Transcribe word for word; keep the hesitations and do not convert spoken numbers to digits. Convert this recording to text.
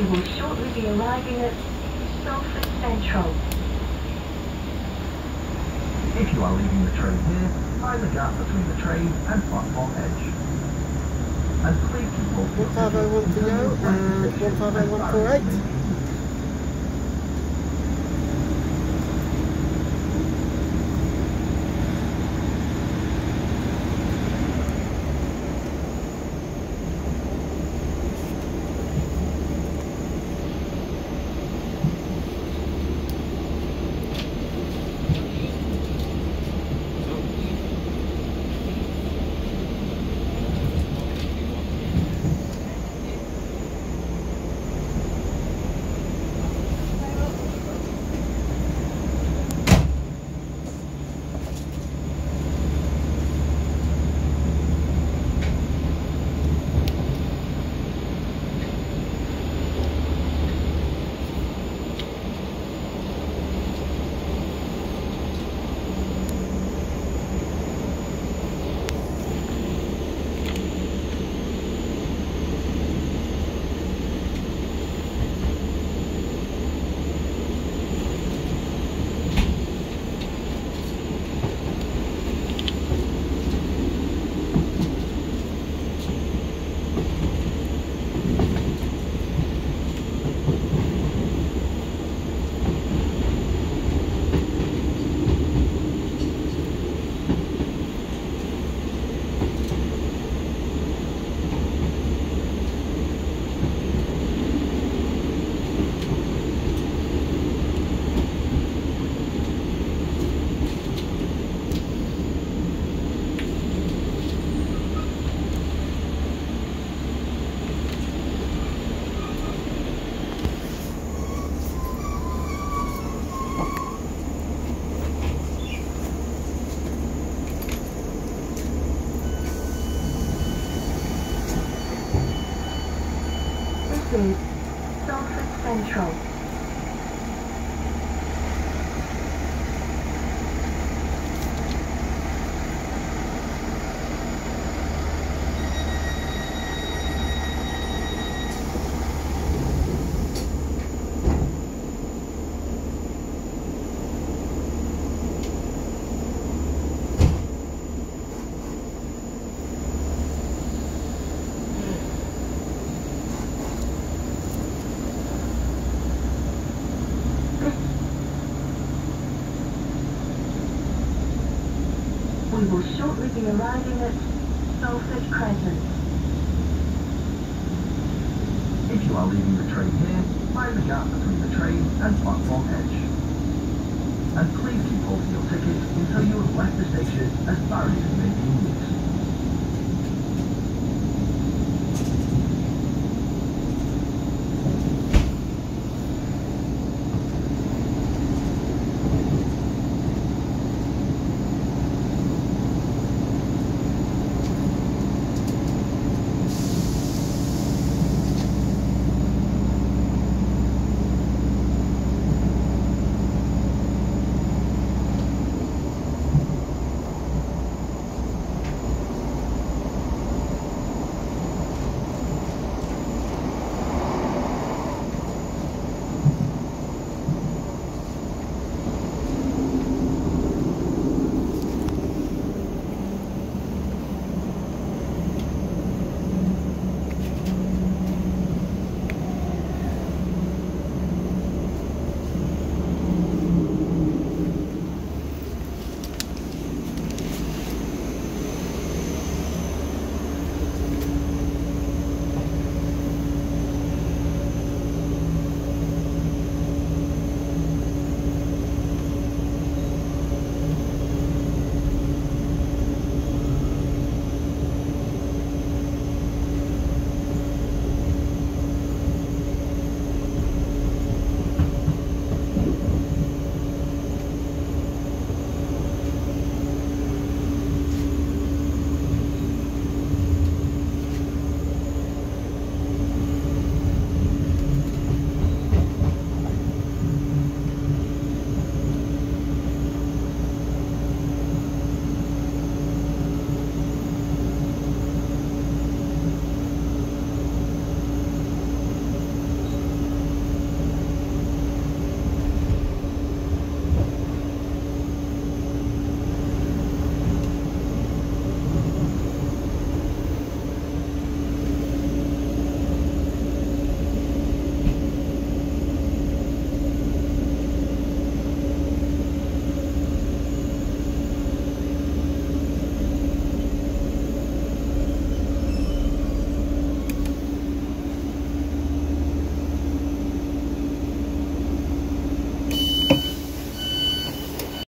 We will shortly be arriving at Salford Central. If you are leaving the train here, mind the gap between the train and platform edge. And please keep all What time I want to go and what time I want to wait. This is Salford Central. We will shortly be arriving at Salford Crescent. If you are leaving the train here, mind the gap between the train and platform edge. And please keep holding your ticket until you have left the station as barriers may be